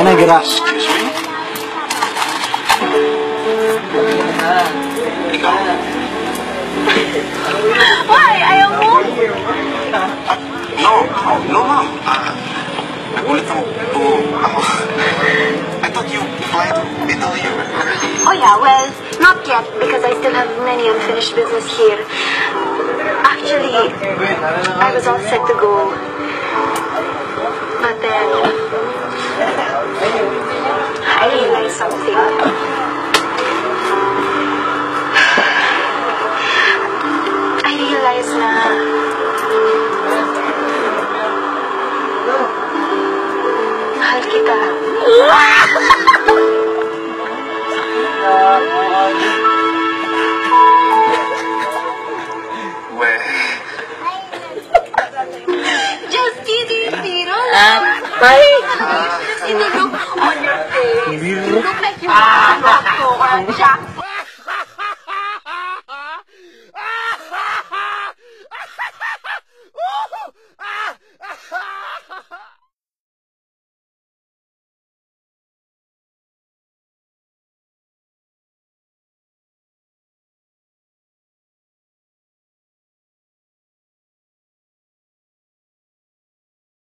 Kana gira. Excuse me? Ikaw? Why? Ayaw mo? No, ma'am. Nagulat ako. I thought you fly to Italy already. Oh yeah, well, not yet because I still have many unfinished business here. Actually, I was all set to go. But then, I realized something. I realized na mahal kita. Just kidding, Tiro. You look on your face. You look like you want to or a jackpot.